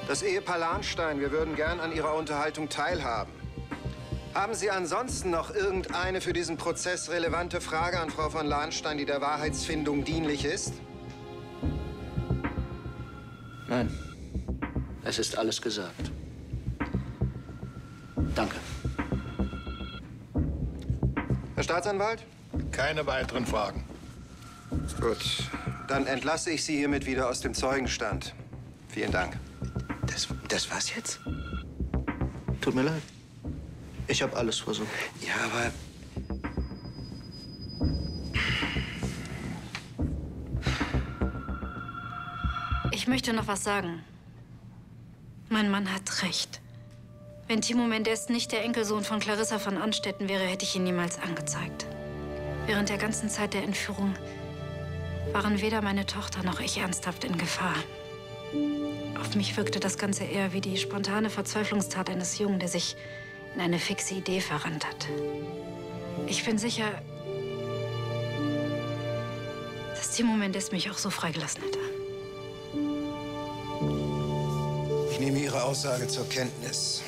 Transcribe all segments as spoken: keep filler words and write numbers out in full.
Das Ehepaar Lahnstein, wir würden gern an Ihrer Unterhaltung teilhaben. Haben Sie ansonsten noch irgendeine für diesen Prozess relevante Frage an Frau von Lahnstein, die der Wahrheitsfindung dienlich ist? Nein, es ist alles gesagt. Danke. Herr Staatsanwalt? Keine weiteren Fragen. Gut, dann entlasse ich Sie hiermit wieder aus dem Zeugenstand. Vielen Dank. Das, das war's jetzt? Tut mir leid. Ich habe alles versucht. Ja, aber... Ich möchte noch was sagen. Mein Mann hat recht. Wenn Timo Mendes nicht der Enkelsohn von Clarissa von Anstetten wäre, hätte ich ihn niemals angezeigt. Während der ganzen Zeit der Entführung waren weder meine Tochter noch ich ernsthaft in Gefahr. Auf mich wirkte das Ganze eher wie die spontane Verzweiflungstat eines Jungen, der sich in eine fixe Idee verrannt hat. Ich bin sicher, dass Timo Mendes mich auch so freigelassen hätte. Ich nehme Ihre Aussage zur Kenntnis.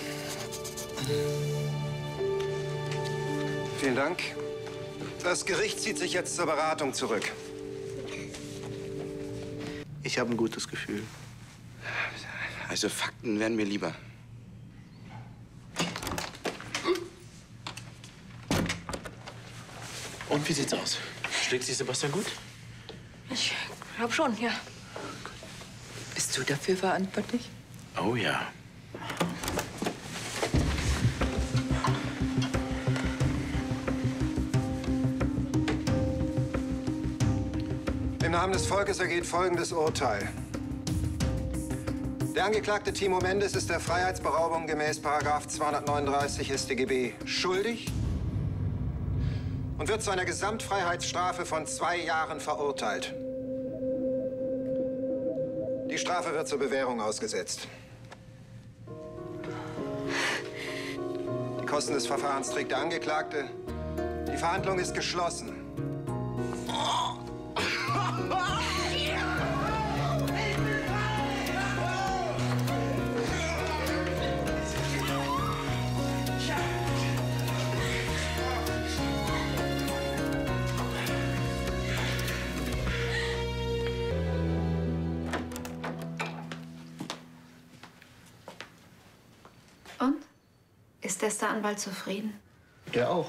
Vielen Dank. Das Gericht zieht sich jetzt zur Beratung zurück. Ich habe ein gutes Gefühl. Also Fakten wären mir lieber. Und wie sieht's aus? Schlägt sich Sebastian gut? Ich glaube schon, ja. Bist du dafür verantwortlich? Oh ja. Im Namen des Volkes ergeht folgendes Urteil. Der Angeklagte Timo Mendes ist der Freiheitsberaubung gemäß Paragraph zweihundertneununddreißig S t G B schuldig und wird zu einer Gesamtfreiheitsstrafe von zwei Jahren verurteilt. Die Strafe wird zur Bewährung ausgesetzt. Die Kosten des Verfahrens trägt der Angeklagte. Die Verhandlung ist geschlossen. Und? Ist Ist der Anwalt zufrieden? Der auch.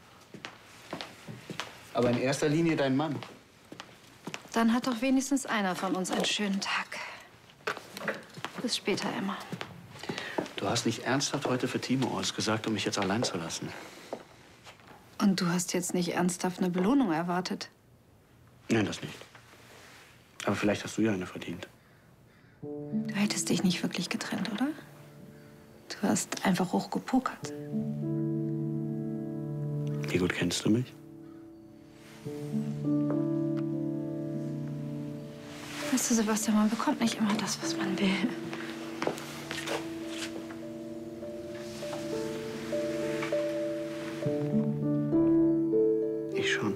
Aber in erster Linie dein Mann. Dann hat doch wenigstens einer von uns einen schönen Tag. Bis später, Emma. Du hast nicht ernsthaft heute für Timo ausgesagt, um mich jetzt allein zu lassen. Und du hast jetzt nicht ernsthaft eine Belohnung erwartet? Nein, das nicht. Aber vielleicht hast du ja eine verdient. Du hättest dich nicht wirklich getrennt, oder? Du hast einfach hochgepokert. Wie gut kennst du mich? Weißt du, Sebastian, man bekommt nicht immer das, was man will. Ich schon.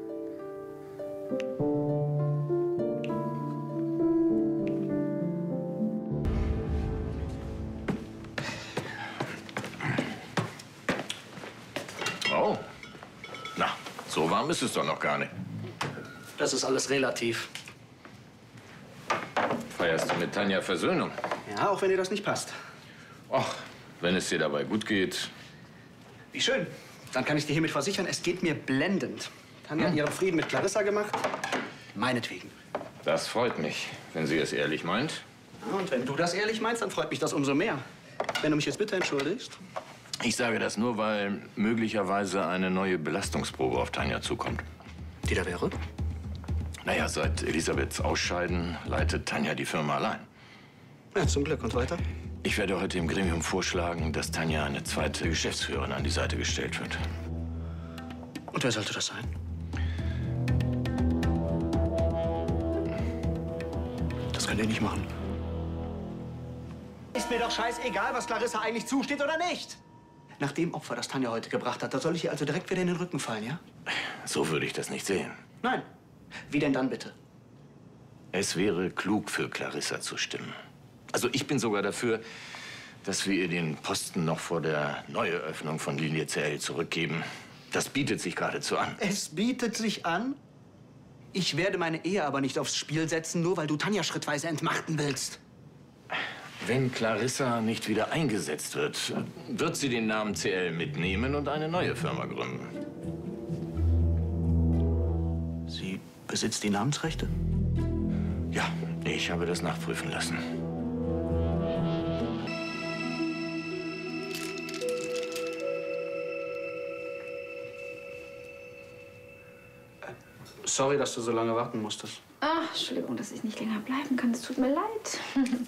Oh. Na, so warm ist es doch noch gar nicht. Das ist alles relativ. Feierst du mit Tanja Versöhnung? Ja, auch wenn dir das nicht passt. Ach, wenn es dir dabei gut geht. Wie schön. Dann kann ich dir hiermit versichern, es geht mir blendend. Tanja hat ihren Frieden mit Clarissa gemacht. Meinetwegen. Das freut mich, wenn sie es ehrlich meint. Ja, und wenn du das ehrlich meinst, dann freut mich das umso mehr. Wenn du mich jetzt bitte entschuldigst. Ich sage das nur, weil möglicherweise eine neue Belastungsprobe auf Tanja zukommt. Die da wäre? Naja, seit Elisabeths Ausscheiden leitet Tanja die Firma allein. Ja, zum Glück. Und weiter? Ich werde heute im Gremium vorschlagen, dass Tanja eine zweite Geschäftsführerin an die Seite gestellt wird. Und wer sollte das sein? Das könnt ihr nicht machen. Ist mir doch scheißegal, was Clarissa eigentlich zusteht oder nicht. Nach dem Opfer, das Tanja heute gebracht hat, da soll ich ihr also direkt wieder in den Rücken fallen, ja? So würde ich das nicht sehen. Nein. Wie denn dann bitte? Es wäre klug für Clarissa zu stimmen. Also ich bin sogar dafür, dass wir ihr den Posten noch vor der Neueröffnung von Linie C L zurückgeben. Das bietet sich geradezu an. Es bietet sich an? Ich werde meine Ehe aber nicht aufs Spiel setzen, nur weil du Tanja schrittweise entmachten willst. Wenn Clarissa nicht wieder eingesetzt wird, wird sie den Namen C L mitnehmen und eine neue Firma gründen. Sie besitzt die Namensrechte? Ja, ich habe das nachprüfen lassen. Sorry, dass du so lange warten musstest. Ach, Entschuldigung, dass ich nicht länger bleiben kann. Es tut mir leid.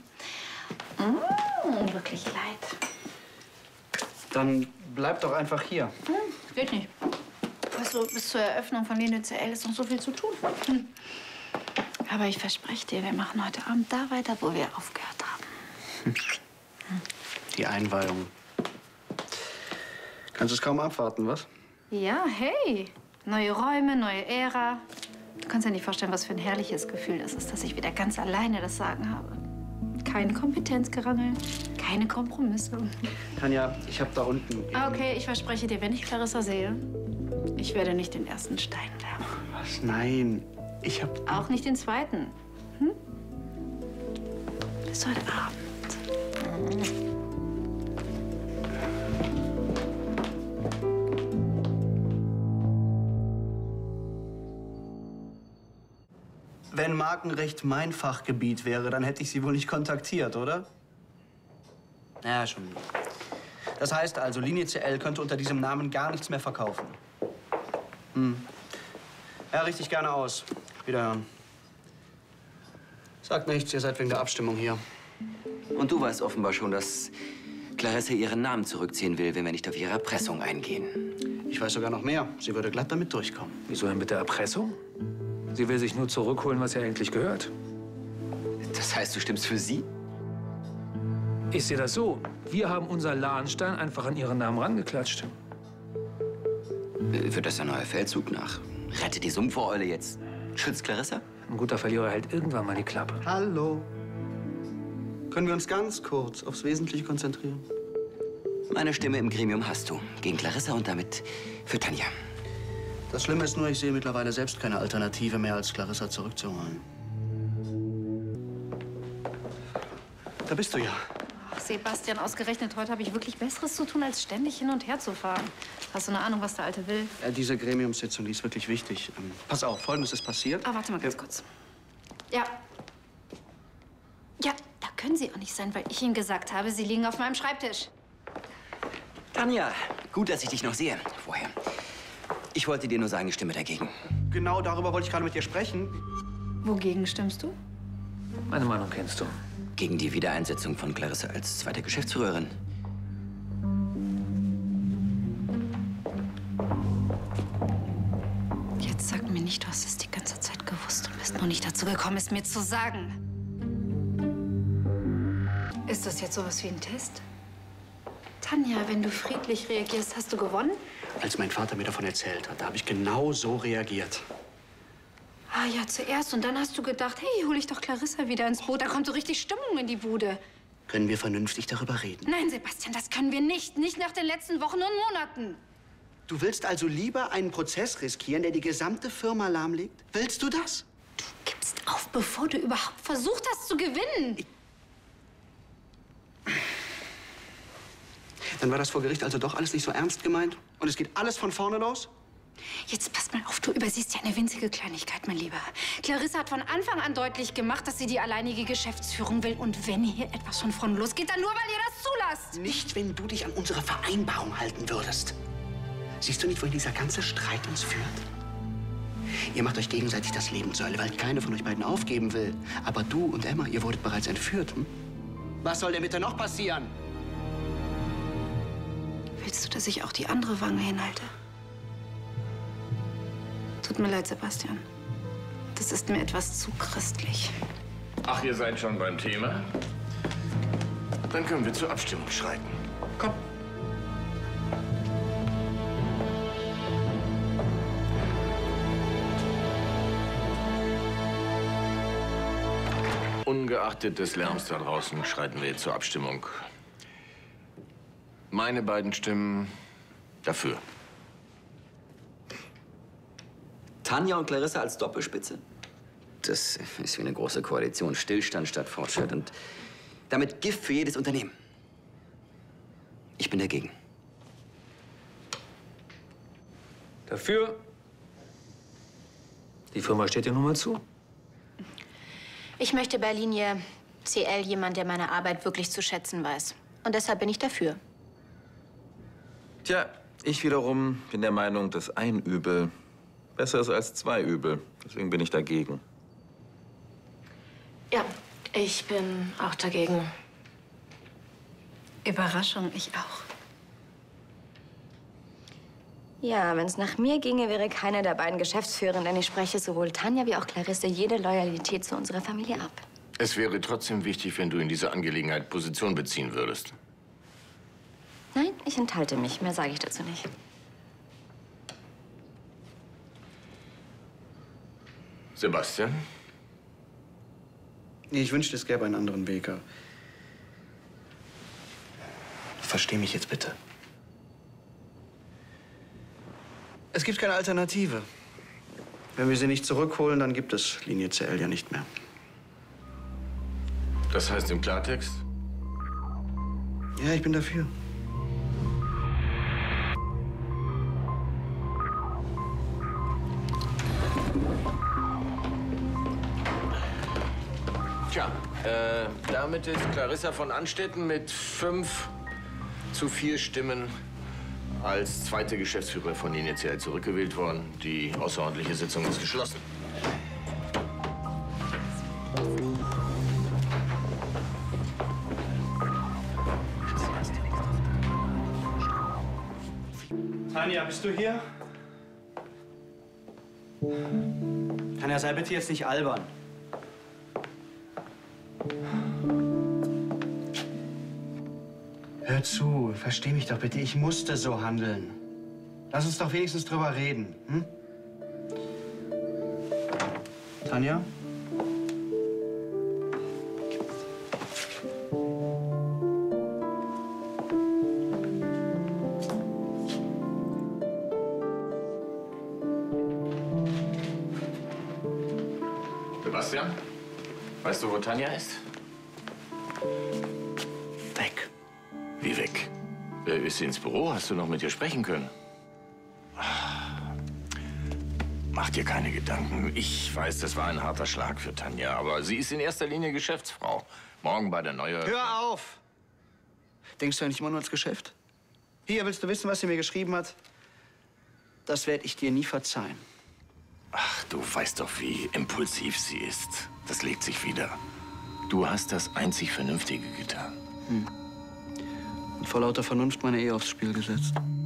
mm, wirklich leid. Dann bleib doch einfach hier. Hm, geht nicht. Weißt du, bis zur Eröffnung von Linie C L ist noch so viel zu tun. Hm. Aber ich verspreche dir, wir machen heute Abend da weiter, wo wir aufgehört haben. Hm. Die Einweihung. Kannst du es kaum abwarten, was? Ja, hey. Neue Räume, neue Ära. Du kannst dir nicht vorstellen, was für ein herrliches Gefühl das ist, dass ich wieder ganz alleine das Sagen habe. Kein Kompetenzgerangel, keine Kompromisse. Tanja, ich habe da unten... Ah, okay, ich verspreche dir, wenn ich Clarissa sehe, ich werde nicht den ersten Stein werfen. Was? Nein, ich habe... Auch nicht den zweiten. Hm? Bis heute Abend. Mhm. Wenn Markenrecht mein Fachgebiet wäre, dann hätte ich Sie wohl nicht kontaktiert, oder? Ja, schon. Das heißt also, Linie C L könnte unter diesem Namen gar nichts mehr verkaufen. Hm. Ja, richtig gerne aus. Wiederhören. Sagt nichts, ihr seid wegen der Abstimmung hier. Und du weißt offenbar schon, dass Clarissa ihren Namen zurückziehen will, wenn wir nicht auf ihre Erpressung eingehen. Ich weiß sogar noch mehr. Sie würde glatt damit durchkommen. Wieso denn mit der Erpressung? Sie will sich nur zurückholen, was ihr eigentlich gehört. Das heißt, du stimmst für sie? Ich sehe das so. Wir haben unser Lahnstein einfach an ihren Namen rangeklatscht. Wird das ein neuer Feldzug nach? Rettet die Sumpfereule jetzt? Schützt Clarissa? Ein guter Verlierer hält irgendwann mal die Klappe. Hallo. Können wir uns ganz kurz aufs Wesentliche konzentrieren? Meine Stimme im Gremium hast du. Gegen Clarissa und damit für Tanja. Das Schlimme ist nur, ich sehe mittlerweile selbst keine Alternative mehr, als Clarissa zurückzuholen. Da bist du ja. Ach, Sebastian, ausgerechnet heute habe ich wirklich Besseres zu tun, als ständig hin und her zu fahren. Hast du eine Ahnung, was der Alte will? Äh, diese Gremiumssitzung, die ist wirklich wichtig. Ähm, pass auf, Folgendes ist passiert. Ah, warte mal ganz äh, kurz. Ja. Ja, da können Sie auch nicht sein, weil ich Ihnen gesagt habe, Sie liegen auf meinem Schreibtisch. Tanja, gut, dass ich dich noch sehe. Vorher. Ich wollte dir nur sagen, ich stimme dagegen. Genau darüber wollte ich gerade mit dir sprechen. Wogegen stimmst du? Meine Meinung kennst du. Gegen die Wiedereinsetzung von Clarissa als zweite Geschäftsführerin. Jetzt sag mir nicht, du hast es die ganze Zeit gewusst und bist noch nicht dazu gekommen, es mir zu sagen. Ist das jetzt sowas wie ein Test? Tanja, wenn du friedlich reagierst, hast du gewonnen? Als mein Vater mir davon erzählt hat, da habe ich genau so reagiert. Ah ja, zuerst. Und dann hast du gedacht, hey, hol ich doch Clarissa wieder ins Boot. Da kommt so richtig Stimmung in die Bude. Können wir vernünftig darüber reden? Nein, Sebastian, das können wir nicht. Nicht nach den letzten Wochen und Monaten. Du willst also lieber einen Prozess riskieren, der die gesamte Firma lahmlegt? Willst du das? Du gibst auf, bevor du überhaupt versucht hast zu gewinnen. Ich Dann war das vor Gericht also doch alles nicht so ernst gemeint? Und es geht alles von vorne los? Jetzt pass mal auf, du übersiehst ja eine winzige Kleinigkeit, mein Lieber. Clarissa hat von Anfang an deutlich gemacht, dass sie die alleinige Geschäftsführung will. Und wenn hier etwas von vorne losgeht, dann nur, weil ihr das zulasst. Nicht, wenn du dich an unsere Vereinbarung halten würdest. Siehst du nicht, wohin dieser ganze Streit uns führt? Ihr macht euch gegenseitig das Leben zur Hölle, weil keine von euch beiden aufgeben will. Aber du und Emma, ihr wurdet bereits entführt. Hm? Was soll denn bitte noch passieren? Willst du, dass ich auch die andere Wange hinhalte? Tut mir leid, Sebastian. Das ist mir etwas zu christlich. Ach, ihr seid schon beim Thema? Dann können wir zur Abstimmung schreiten. Komm. Ungeachtet des Lärms da draußen schreiten wir jetzt zur Abstimmung. Meine beiden Stimmen dafür. Tanja und Clarissa als Doppelspitze? Das ist wie eine große Koalition. Stillstand statt Fortschritt und damit Gift für jedes Unternehmen. Ich bin dagegen. Dafür? Die Firma steht dir nun mal zu. Ich möchte bei Linie C L jemand, der meine Arbeit wirklich zu schätzen weiß. Und deshalb bin ich dafür. Tja, ich wiederum bin der Meinung, dass ein Übel besser ist als zwei Übel. Deswegen bin ich dagegen. Ja, ich bin auch dagegen. Überraschung, ich auch. Ja, wenn es nach mir ginge, wäre keiner der beiden Geschäftsführenden, denn ich spreche sowohl Tanja wie auch Clarisse jede Loyalität zu unserer Familie ab. Es wäre trotzdem wichtig, wenn du in dieser Angelegenheit Position beziehen würdest. Nein, ich enthalte mich. Mehr sage ich dazu nicht. Sebastian? Nee, ich wünschte, es gäbe einen anderen Weg. Versteh mich jetzt bitte. Es gibt keine Alternative. Wenn wir sie nicht zurückholen, dann gibt es Linie C L ja nicht mehr. Das heißt im Klartext? Ja, ich bin dafür. Tja, äh, damit ist Clarissa von Anstetten mit fünf zu vier Stimmen als zweite Geschäftsführer von Linie C L zurückgewählt worden. Die außerordentliche Sitzung ist geschlossen. Tanja, bist du hier? Tanja, sei bitte jetzt nicht albern. Hör zu, versteh mich doch bitte. Ich musste so handeln. Lass uns doch wenigstens drüber reden. Hm? Tanja? Sebastian, weißt du, wo Tanja ist? Weg. Wie weg? Äh, ist sie ins Büro? Hast du noch mit ihr sprechen können? Mach dir keine Gedanken. Ich weiß, das war ein harter Schlag für Tanja, aber sie ist in erster Linie Geschäftsfrau. Morgen bei der Neue... Hör auf! Denkst du ja nicht immer nur ans Geschäft? Hier, willst du wissen, was sie mir geschrieben hat? Das werde ich dir nie verzeihen. Ach, du weißt doch, wie impulsiv sie ist. Das legt sich wieder. Du hast das einzig Vernünftige getan. Hm. Und vor lauter Vernunft meine Ehe aufs Spiel gesetzt.